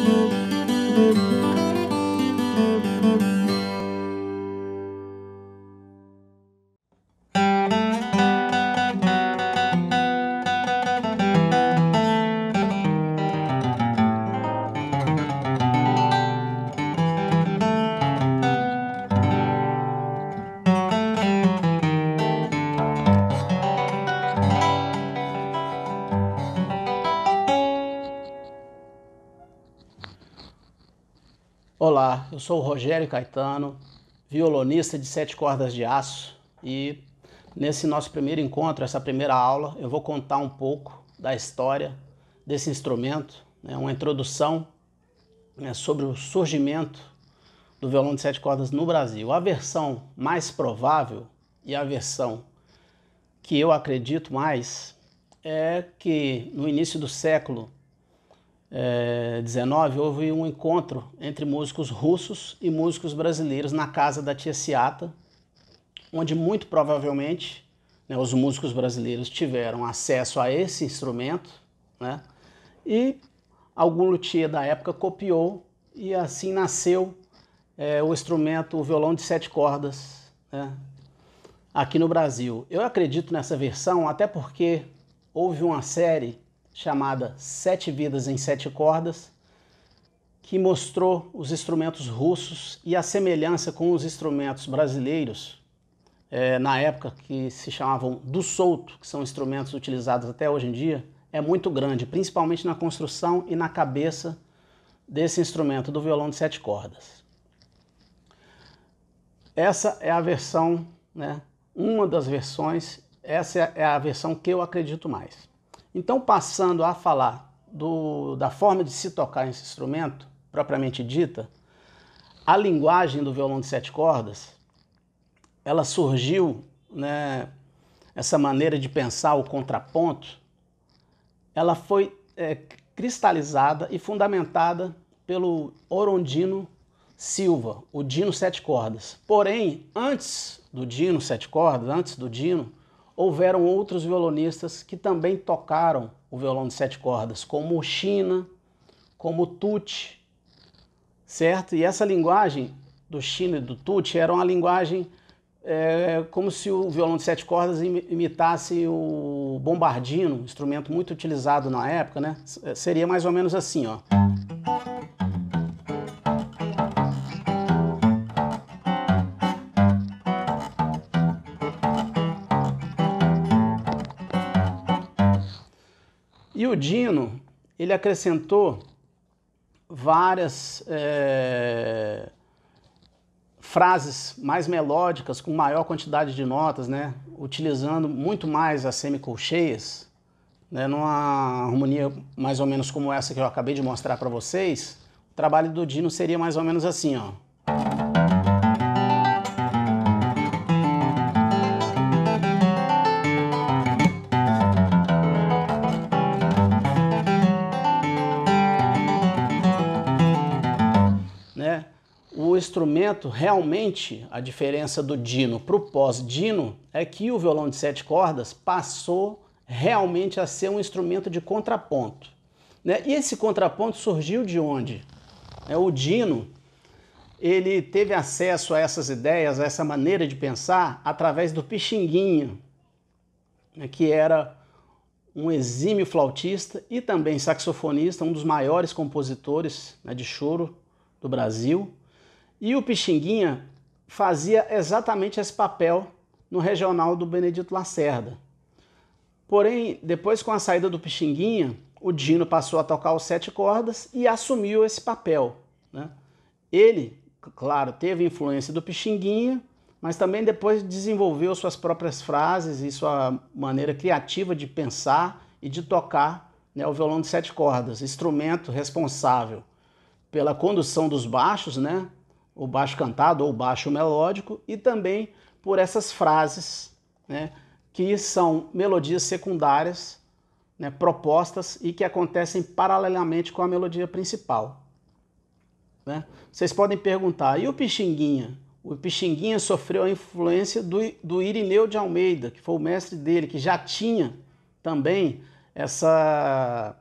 Olá, eu sou o Rogério Caetano, violonista de 7 cordas de aço, e nesse nosso primeiro encontro, essa primeira aula, eu vou contar um pouco da história desse instrumento, uma introdução sobre o surgimento do violão de 7 cordas no Brasil. A versão mais provável e a versão que eu acredito mais é que no início do século XIX, houve um encontro entre músicos russos e músicos brasileiros na casa da tia Ciata, onde muito provavelmente os músicos brasileiros tiveram acesso a esse instrumento, e algum luthier da época copiou, e assim nasceu o instrumento, o violão de 7 cordas, aqui no Brasil. Eu acredito nessa versão até porque houve uma série chamada 7 Vidas em 7 Cordas, que mostrou os instrumentos russos e a semelhança com os instrumentos brasileiros, na época que se chamavam do solto, que são instrumentos utilizados até hoje em dia, é muito grande, principalmente na construção e na cabeça desse instrumento, do violão de 7 cordas. Essa é a versão, uma das versões, essa é a versão que eu acredito mais. Então, passando a falar da forma de se tocar esse instrumento, propriamente dita, a linguagem do violão de 7 cordas, ela surgiu, essa maneira de pensar o contraponto, ela foi cristalizada e fundamentada pelo Orondino Silva, o Dino 7 cordas. Porém, antes do Dino 7 cordas, antes do Dino, houveram outros violonistas que também tocaram o violão de 7 cordas, como o China, como o Tucci, certo? E essa linguagem do China e do Tucci era uma linguagem como se o violão de 7 cordas imitasse o bombardino, um instrumento muito utilizado na época, Seria mais ou menos assim, ó. E o Dino, ele acrescentou várias frases mais melódicas, com maior quantidade de notas, utilizando muito mais as semicolcheias, numa harmonia mais ou menos como essa que eu acabei de mostrar para vocês. O trabalho do Dino seria mais ou menos assim, ó. O instrumento, realmente, a diferença do Dino para o pós-Dino é que o violão de 7 cordas passou realmente a ser um instrumento de contraponto. E esse contraponto surgiu de onde? O Dino, ele teve acesso a essas ideias, a essa maneira de pensar, através do Pixinguinha, que era um exímio flautista e também saxofonista, um dos maiores compositores de choro do Brasil. E o Pixinguinha fazia exatamente esse papel no regional do Benedito Lacerda. Porém, depois com a saída do Pixinguinha, o Dino passou a tocar os 7 cordas e assumiu esse papel. Ele, claro, teve influência do Pixinguinha, mas também depois desenvolveu suas próprias frases e sua maneira criativa de pensar e de tocar o violão de 7 cordas, instrumento responsável pela condução dos baixos, o baixo cantado ou baixo melódico, e também por essas frases, que são melodias secundárias, propostas e que acontecem paralelamente com a melodia principal. Vocês podem perguntar, e o Pixinguinha? O Pixinguinha sofreu a influência do Irineu de Almeida, que foi o mestre dele, que já tinha também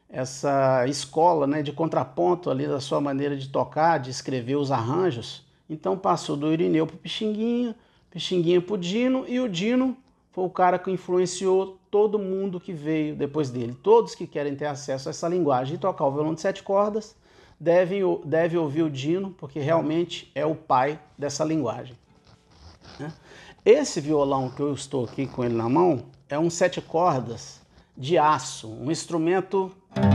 essa escola, né, de contraponto ali da sua maneira de tocar, de escrever os arranjos. Então passou do Irineu para o Pixinguinha, Pixinguinha para o Dino, e o Dino foi o cara que influenciou todo mundo que veio depois dele. Todos que querem ter acesso a essa linguagem e tocar o violão de 7 cordas devem ouvir o Dino, porque realmente é o pai dessa linguagem. Esse violão que eu estou aqui com ele na mão é um 7 cordas de aço, um instrumento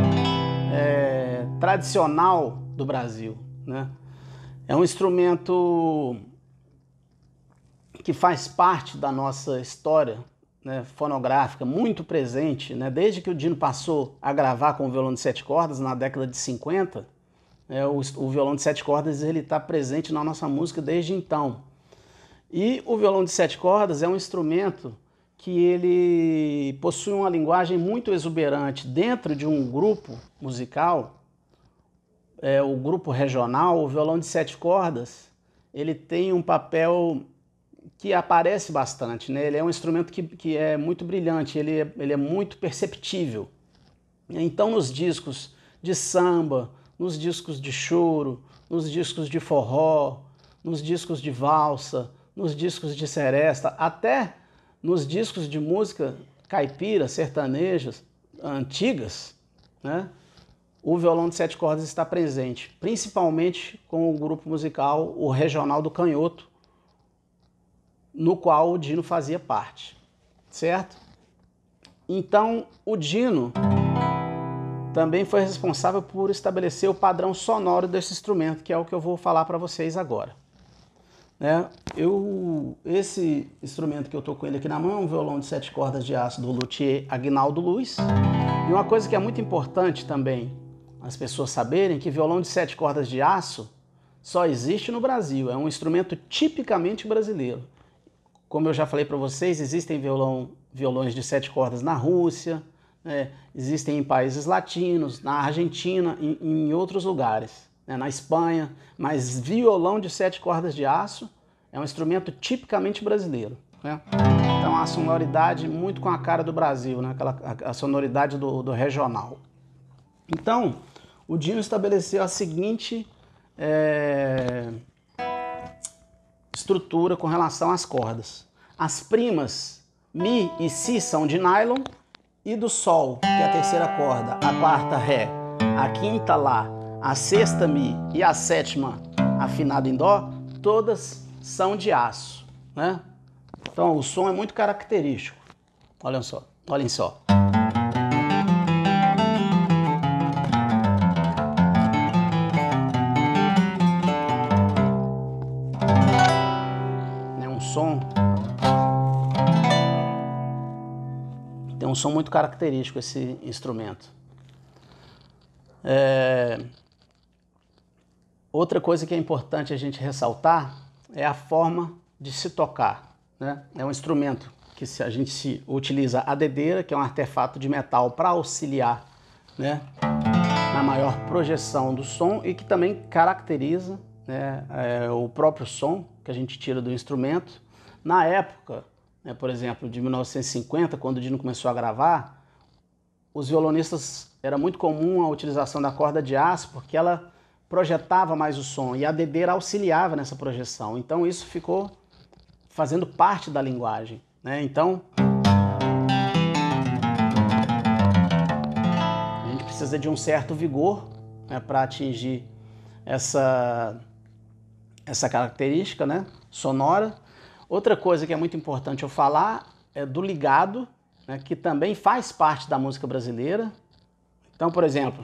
tradicional do Brasil, né? É um instrumento que faz parte da nossa história, né, fonográfica, muito presente, né? Desde que o Dino passou a gravar com o violão de 7 cordas na década de 50, o violão de 7 cordas está presente na nossa música desde então. E o violão de 7 cordas é um instrumento que ele possui uma linguagem muito exuberante dentro de um grupo musical, o grupo regional. O violão de 7 cordas, ele tem um papel que aparece bastante, né? Ele é um instrumento que é muito brilhante, ele é muito perceptível. Então, nos discos de samba, nos discos de choro, nos discos de forró, nos discos de valsa, nos discos de seresta, até nos discos de música caipira, sertanejas, antigas, né? O violão de 7 cordas está presente, principalmente com o grupo musical, o Regional do Canhoto, no qual o Dino fazia parte, certo? Então, o Dino também foi responsável por estabelecer o padrão sonoro desse instrumento, que é o que eu vou falar para vocês agora. Esse instrumento que eu estou com ele aqui na mão é um violão de 7 cordas de aço do luthier Aguinaldo Luz. E uma coisa que é muito importante também as pessoas saberem, que violão de 7 cordas de aço só existe no Brasil, é um instrumento tipicamente brasileiro. Como eu já falei para vocês, existem violões de 7 cordas na Rússia, né? Existem em países latinos, na Argentina, em outros lugares, né? Na Espanha, mas violão de 7 cordas de aço é um instrumento tipicamente brasileiro, né? Então a sonoridade muito com a cara do Brasil, né? A sonoridade do regional. Então, o Dino estabeleceu a seguinte estrutura com relação às cordas. As primas Mi e Si são de nylon, e do Sol, que é a terceira corda, a quarta Ré, a quinta Lá, a sexta Mi e a sétima afinado em Dó, todas são de aço, né? Então o som é muito característico. Olhem só, olhem só. Tem um som muito característico esse instrumento. Outra coisa que é importante a gente ressaltar é a forma de se tocar, né? É um instrumento que a gente utiliza a dedeira, que é um artefato de metal para auxiliar, né, na maior projeção do som, e que também caracteriza, né, o próprio som que a gente tira do instrumento. Na época, por exemplo, de 1950, quando o Dino começou a gravar, os violonistas, era muito comum a utilização da corda de aço, porque ela projetava mais o som, e a dedeira auxiliava nessa projeção. Então isso ficou fazendo parte da linguagem, né? Então, a gente precisa de um certo vigor, né, para atingir essa característica, né, sonora. Outra coisa que é muito importante eu falar é do ligado, né, que também faz parte da música brasileira. Então, por exemplo,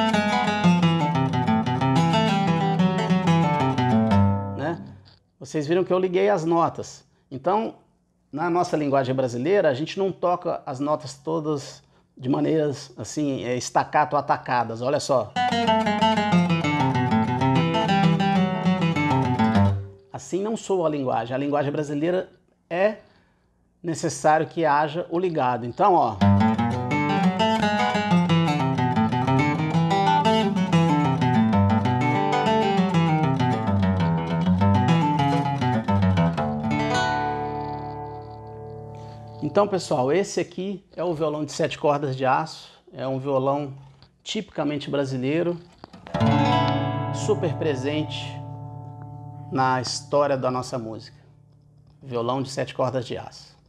né, vocês viram que eu liguei as notas. Então, na nossa linguagem brasileira, a gente não toca as notas todas de maneiras assim, staccato atacadas. Olha só. Assim não soa a linguagem. A linguagem brasileira é necessário que haja o ligado. Então, ó. Então, pessoal, esse aqui é o violão de 7 cordas de aço. É um violão tipicamente brasileiro, super presente na história da nossa música. Violão de 7 cordas de aço.